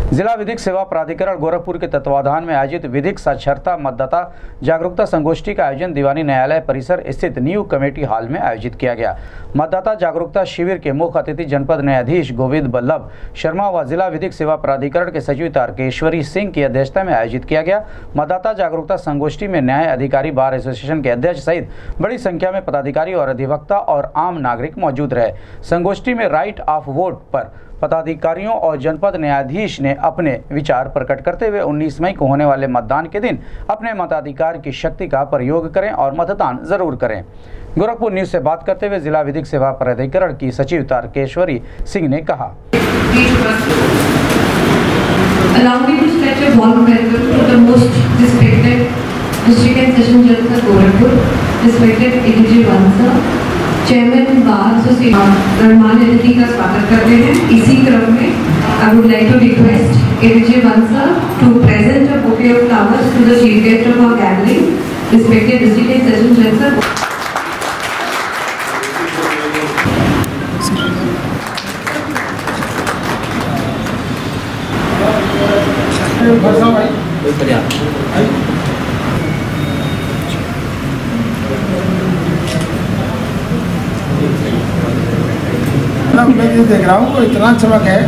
जिला विधिक सेवा प्राधिकरण गोरखपुर के तत्वाधान में आयोजित विधिक साक्षरता मतदाता जागरूकता संगोष्ठी का आयोजन दीवानी न्यायालय परिसर स्थित न्यू कमेटी हॉल में आयोजित किया गया। मतदाता जागरूकता शिविर के मुख्य अतिथि जनपद न्यायाधीश गोविंद बल्लभ शर्मा व जिला विधिक सेवा प्राधिकरण के सचिव तारकेश्वरी सिंह की अध्यक्षता में आयोजित किया गया। मतदाता जागरूकता संगोष्ठी में न्याय अधिकारी बार एसोसिएशन के अध्यक्ष सहित बड़ी संख्या में पदाधिकारी और अधिवक्ता और आम नागरिक मौजूद रहे। संगोष्ठी में राइट ऑफ वोट पर पदाधिकारियों और जनपद न्यायाधीश ने अपने विचार प्रकट करते हुए 19 मई को होने वाले मतदान के दिन अपने मताधिकार की शक्ति का प्रयोग करें और मतदान जरूर करें। गोरखपुर न्यूज से बात करते हुए जिला विधिक सेवा प्राधिकरण की सचिव तारकेश्वरी सिंह ने कहा, चेयरमैन बार एसोसिएशन रहमान अतिथि का स्वागत करते हैं। इसी क्रम में I would like to request एविजय वंसा to present a bouquet of flowers to the chief guest of our gathering, respected district session जज सर। मैं ये देख रहा हूँ इतना चमक है।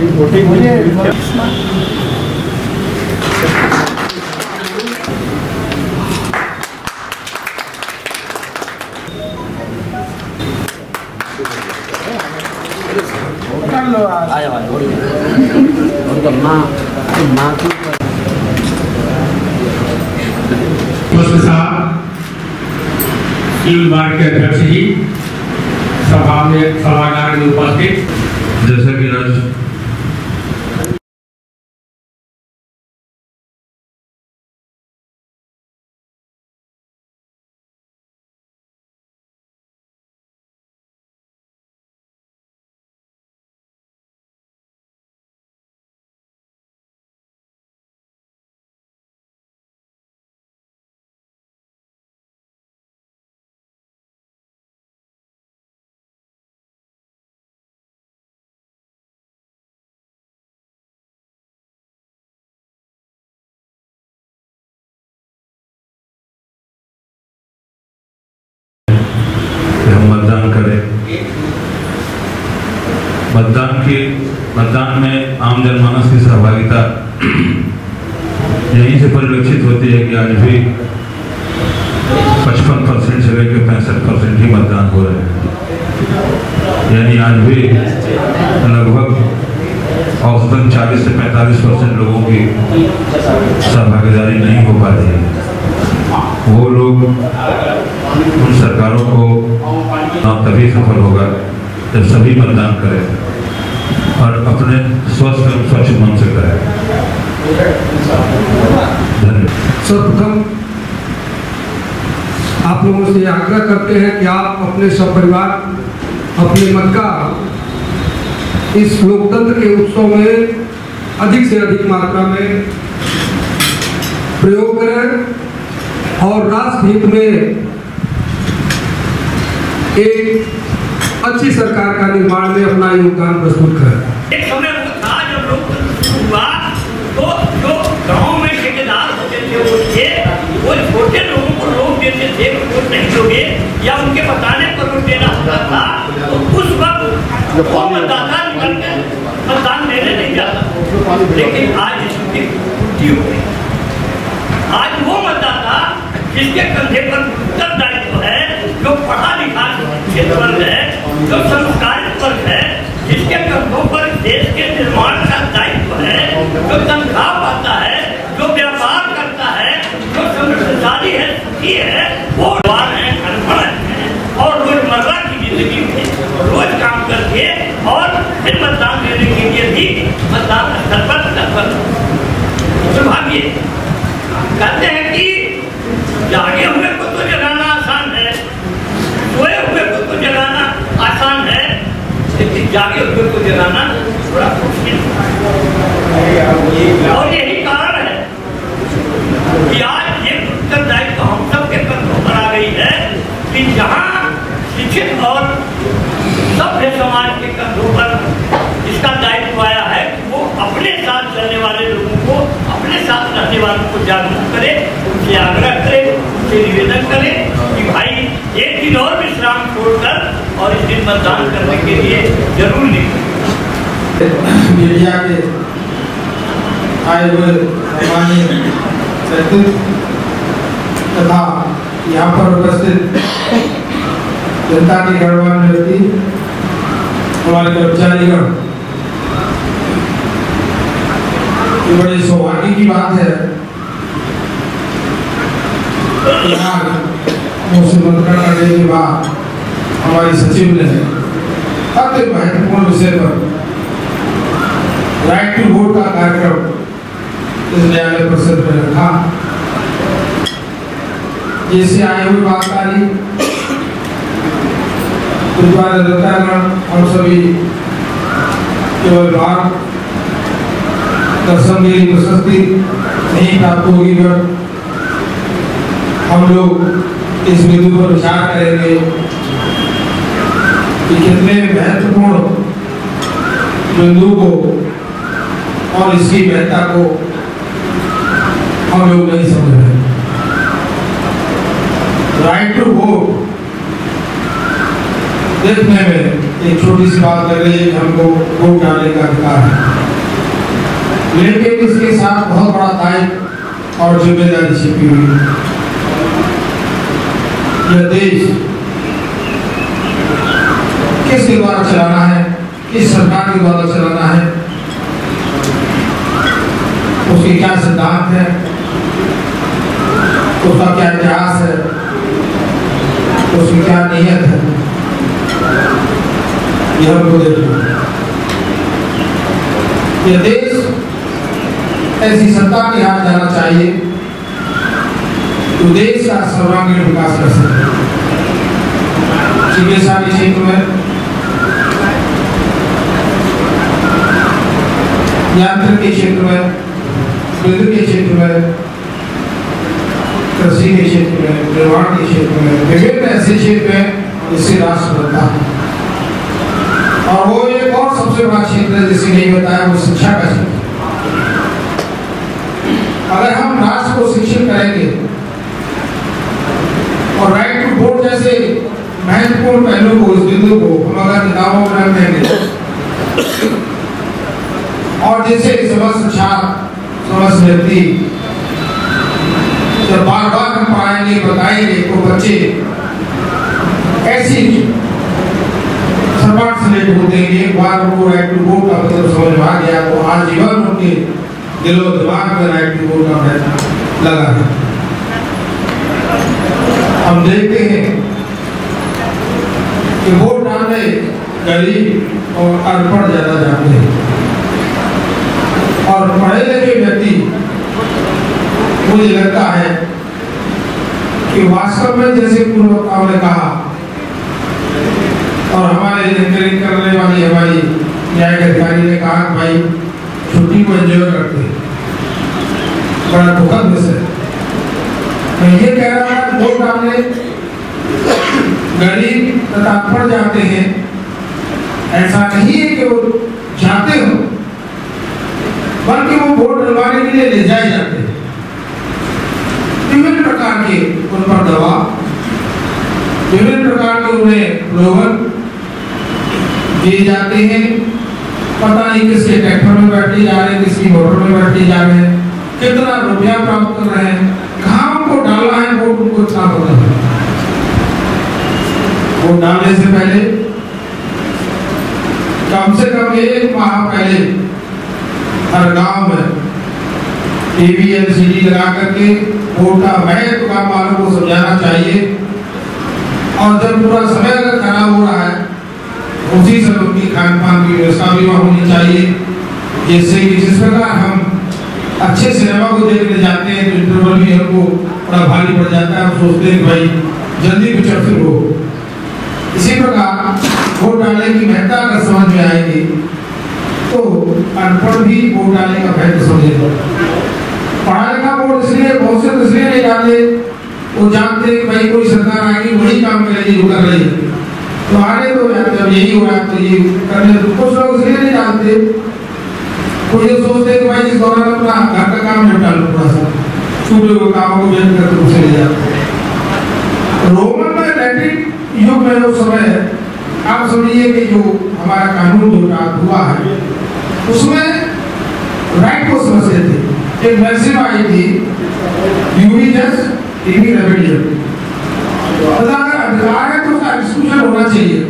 बार के अध्यक्ष जी सभागार में उपस्थित, जैसा कि मतदान करें। मतदान में आम जनमानस की सहभागिता यहीं से परिलक्षित होती है कि आज भी 55% से लेकर 65% ही मतदान हो रहे हैं। यानी आज भी लगभग औसतन 40 से 45% लोगों की सहभागीदारी नहीं हो पा रही है। वो लोग उन सरकारों को तभी सफल होगा जब सभी मतदान करें और अपने स्वस्थ एवं स्वच्छ मन से करें। धन्यवाद। सर्वप्रथम आप लोगों से आग्रह करते हैं कि आप अपने सपरिवार अपने मत का इस लोकतंत्र के उत्सव में अधिक से अधिक मात्रा में प्रयोग करें और राष्ट्र हित में एक अच्छी सरकार का निर्माण में अपना योगदान प्रस्तुत करें। एक समय वो था जब लोकतंत्र हुआ तो जो गांव में ठेकेदार होते थे वो छोटे लोगों को रोक देते थे, वोट नहीं दोगे या उनके बताने पर वोट देना होता था, तो उस वक्त वो मतदाता निकल के मतदान देने नहीं जाता। लेकिन आज इसकी उल्टी हो गई। आज वो मतदाता जिसके कंधे पर उत्तरदायित्व है, जो पढ़ा लिखा वर्ग है, जो संस्कारित वर्ग है, जिसके कंधों पर देश के निर्माण का दायित्व है, जो तनख्वाह पाता है, जो व्यापार करता है, जो समृद्धशाली है, सुखी है, वो है, अनपढ़ है और रोजमर्रा की जिंदगी में रोज काम करके और फिर मतदान देने के लिए भी मतदान स्थल पर दुर्भाग्य कहते हैं कि जागे हुए को तो जगाना आसान है, सोए हुए को तो जगाना आसान है, लेकिन जागे हुए को जगाना थोड़ा मुश्किल है। और यही कारण है कि आज ये उत्तरदायित्व हम सबके कंधों पर आ गई है कि जहाँ शिक्षित और सभ्य समाज के कंधों पर इसका दायित्व आया है कि वो अपने साथ साथ रहने वाले लोगों को, अपने साथ रहने वालों को जागरूक करें, उनसे आग्रह करें, उनसे निवेदन करें कि भाई एक दिन और विश्राम छोड़कर और इस दिन मतदान करने के लिए जरूर निकलें। मीडिया के आए हुए माननीय व्यक्तित्व तथा यहाँ पर उपस्थित जनता के गणमान्य व्यक्ति, हमारे कर्मचारीगण, ये बड़ी सौभाग्य की बात है यहाँ मुख्यमंत्री करने के बाद हमारी सचिव ने अत्यंत महत्वपूर्ण विषय पर राइट टू वोट का कार्यक्रम इस न्यायालय परिषद में रखा, जिससे आए हुए बातकारी हम सभी केवल बार दर्शन की प्रशस्ति नहीं प्राप्त होगी, पर हम लोग इस बिंदु पर विचार करेंगे कि कितने महत्वपूर्ण बिंदु को और इसकी महत्ता को हम लोग नहीं समझ रहे। राइट टू वोट देखने में एक छोटी सी बात कर रही है कि हमको वोट डालने का अधिकार है, लेकिन इसके साथ बहुत बड़ा दायित्व और जिम्मेदारी छिपी हुई है। यह देश किसके द्वारा चलाना है, किस सरकार के द्वारा चलाना है, उसके क्या सिद्धांत है, उसका क्या इतिहास है, उसकी क्या नीयत है, यह हमको देखना है। यह देश ऐसी सत्ता के हाथ जाना चाहिए तो देश का सर्वांगीण विकास कर सके। चिकित्सा के क्षेत्र में, यांत्रिक के क्षेत्र में, विद्युत के क्षेत्र में, कृषि के क्षेत्र में, निर्माण के क्षेत्र में, विभिन्न ऐसे क्षेत्र में जिससे राष्ट्र बनता है। और वो एक और सबसे बड़ा क्षेत्र है जिसे नहीं बताया, वो शिक्षा का क्षेत्र। अगर हम राष्ट्र को शिक्षित करेंगे और राइट टू वोट जैसे महत्वपूर्ण पहलू को, इस बिंदु को हम अगर किताबों में रख देंगे और जैसे समस्त छात्र, समस्त व्यक्ति जब बार बार हम पढ़ाएंगे, बताएंगे तो बच्चे ऐसी सर्वार्थ से होते हैं। एक बार उनको राइट टू वोट का मतलब समझ में आ गया तो आजीवन उनके दिलो दिमाग में राइट टू वोट का लगा है। हम देखते हैं कि वोट डालने गरीब और अनपढ़ ज्यादा जाते हैं, और पढ़े लिखे व्यक्ति मुझे लगता है कि वास्तव में जैसे पूर्व वक्ताओं ने कहा और हमारे एंकरिंग करने वाली हमारी न्यायिक अधिकारी ने कहा कि भाई छुट्टी को एंजॉय करते हैं, बड़ा दुखद विषय। मैं ये कह रहा था कि वोट डालने गरीब तथा अनपढ़ जाते हैं, ऐसा नहीं है कि वो जाते हो, बल्कि वो वोट डलवाने के लिए ले जाए जाते हैं। विभिन्न प्रकार के उन पर दबाव, विभिन्न प्रकार के उन्हें प्रलोभन दिए जाते हैं। पता नहीं किसके ट्रैक्टर में बैठे जा रहे हैं, किसकी मोटर में बैठे जा रहे हैं, कितना रुपया प्राप्त कर रहे हैं, कहाँ उनको डालना है वोट उनको इतना पता है। वोट डालने से पहले कम से कम 1 माह पहले हर गांव में टीवी एलसीडी लगा करके वोट का महत्व गांव वालों को समझाना चाहिए। और जब पूरा समय अगर खराब हो रहा है, उसी समय उनकी खान पान की व्यवस्था भी होनी चाहिए, जिससे कि जिस प्रकार हम अच्छे सिनेमा को देखने जाते हैं तो इंटरवल भी हमको बड़ा भारी पड़ जाता है, हम सोचते हैं भाई जल्दी पिक्चर शुरू हो। इसी प्रकार वोट डालने की महत्ता अगर समझ में आएगी तो अनपढ़ भी वोट डालने का महत्व समझेगा। पढ़ा लिखा वोट इसलिए बहुत से इसलिए नहीं डालते, वो जानते हैं कि भाई कोई सरकार आएगी वही काम करेगी जो कर रही है, तो आने तो जब यही हो रहा है तो ये करने। कुछ लोग इसलिए नहीं डालते तो ये सोचते कि भाई इस दौरान अपना घर का काम निपटा लो, थोड़ा सा छोटे हुए कामों को व्यक्त करके उसे ले जाते। रोमन में लैटिन युग में उस समय आप समझिए कि जो हमारा कानून जो हुआ है उसमें राइट को समझते थे। एक मैक्सिम आई थी, यूवी जस्ट टीवी रेबेलियन, अगर अधिकार है तो उसका एक्सक्लूजन होना चाहिए।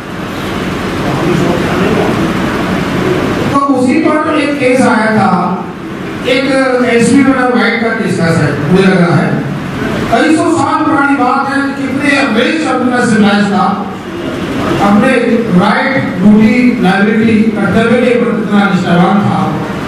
तो उसी पर एक केस आया था, एक एसपी वाइट का केस है, मुझे लग रहा है कई सौ साल पुरानी बात है। कितने अंग्रेज अपना सिविलाइज था, अपने राइट ड्यूटी लाइबिलिटी कर्तव्य के प्रति इतना निष्ठावान था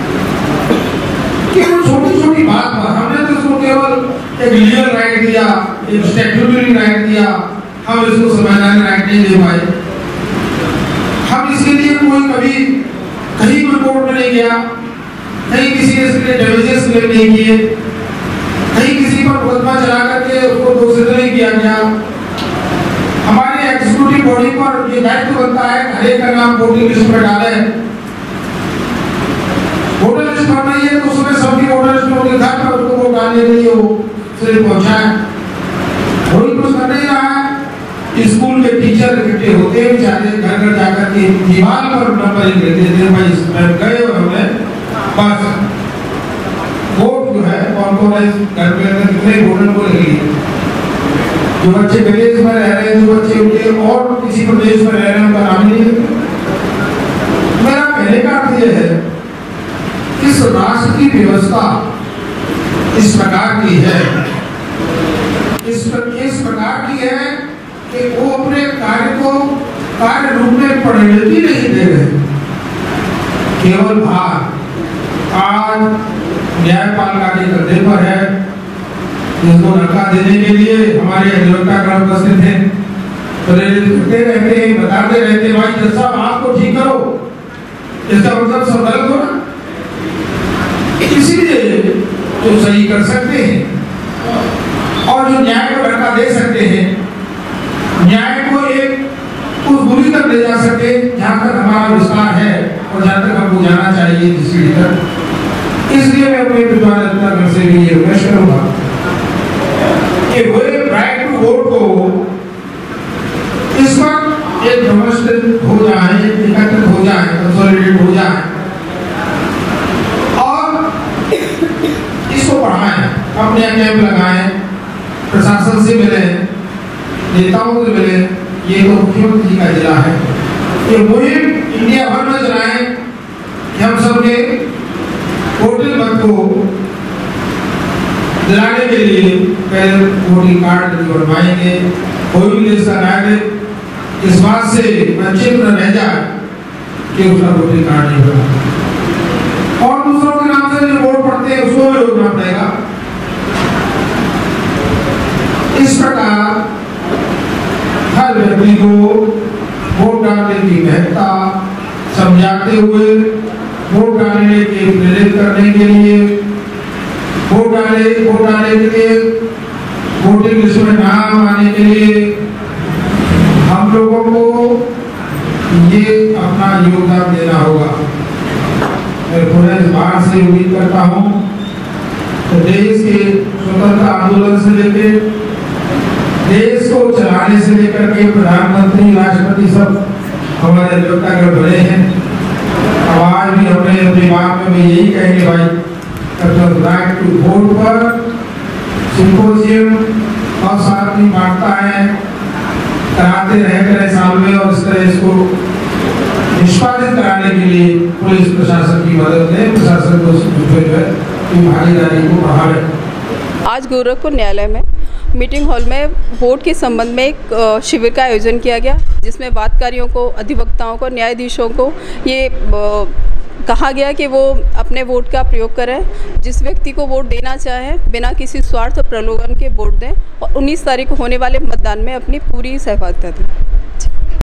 कि वो छोटी छोटी बात पर हमने तो इसको केवल एक लीगल राइट दिया, एक स्टैट्यूटरी राइट दिया, हम इसको संवैधानिक राइट नहीं दे पाए। हम इसके लिए कोई कभी कहीं कोई कोर्ट में नहीं गया, कहीं किसी ने इसके लिए डैमेजेस क्लेम नहीं किए, कहीं किसी पर मुकदमा चला करके उसको दोषित नहीं किया गया। हमारे एग्जीक्यूटिव बॉडी पर ये दायित्व बनता है हर एक का नाम वोटिंग लिस्ट में डाले। वोटर लिस्ट पर नहीं है तो उसमें सबकी वोटर लिस्ट में उनके घर पर उसको वोट डालने के लिए वो सिर्फ पहुंचाए। कोई कुछ कर नहीं रहा है। स्कूल के टीचर इकट्ठे होते हैं बेचारे, घर घर जाकर के दीवार पर नंबरिंग लेते थे, भाई गए और हमने बस वोट जो है कौन कौन है घर के अंदर कितने वोटर को लिख लिए। जो बच्चे विदेश में रह रहे हैं, जो बच्चे उनके और किसी प्रदेश में रह रहे हैं, उनका नाम नहीं है। मेरा कहने का अर्थ यह है, इस राष्ट्र की व्यवस्था इस प्रकार की है, इस प्रकार की है कि वो अपने कार्य को कार्य रूप में परिणति नहीं दे रहे, केवल भार। आज न्यायपालिका के कंधे पर है, जिसको धक्का देने के लिए हमारे अधिवक्तागण उपस्थित हैं, प्रेरित करते रहते हैं, बताते रहते हैं भाई जज साहब आपको ठीक करो, इसका मतलब सब गलत हो ना। इसीलिए जो सही कर सकते हैं और जो न्याय को धक्का दे सकते हैं, न्याय को एक उस दूरी तक ले जा सके जहां तक हमारा विस्तार है और जहां तक हमको जाना चाहिए जिस सीढ़ी तक। इसलिए मैं अपने विद्वान अधिवक्तागण से भी ये रिक्वेस्ट करूंगा कि वो राइट टू वोट को इस वक्त एक व्यवस्थित हो जाए, एकत्रित हो जाए, कंसोलिडेट हो जाए और इसको बढ़ाएं, अपने कैंप लगाएं, प्रशासन से मिले, नेताओं से मिले। ये तो मुख्यमंत्री जी का जिला है। ये मुहिम इंडिया भर में चलाएं कि हम सबके वोटिंग मत को दिलाने के लिए पहले वोटिंग कार्ड बनवाएंगे। कोई भी देश का नागरिक इस बात से वंचित न रह जाए कि उसका वोटिंग कार्ड नहीं बना, और दूसरों के नाम से जो वोट पड़ते हैं उसको भी रोकना पड़ेगा। इस प्रकार हर व्यक्ति को वोट डालने की महत्ता समझाते हुए, वोट डालने के प्रेरित करने के लिए, वोट डालने के लिए, वोटिंग लिस्ट में नाम आने के लिए हम लोगों को ये अपना योगदान देना होगा। मैं पूरे बार से उम्मीद करता हूँ तो देश के स्वतंत्रता आंदोलन से लेकर देश को चलाने से लेकर के प्रधानमंत्री, राष्ट्रपति सब हमारे अधिवक्तागण बने हैं। अब आज भी हमने अपनी बात में भी यही कहेंगे भाई, राइट टू वोट पर सिंपोजियम और साथ ही बांटता है, कराते रहे साल में, और इस तरह इसको निष्पादित कराने के लिए पुलिस प्रशासन की मदद लें, प्रशासन को भागीदारी को बढ़ावे। आज गोरखपुर न्यायालय में मीटिंग हॉल में वोट के संबंध में एक शिविर का आयोजन किया गया, जिसमें वादकारियों को, अधिवक्ताओं को, न्यायाधीशों को ये कहा गया कि वो अपने वोट का प्रयोग करें, जिस व्यक्ति को वोट देना चाहे बिना किसी स्वार्थ और प्रलोभन के वोट दें और 19 तारीख को होने वाले मतदान में अपनी पूरी सहभागिता दें।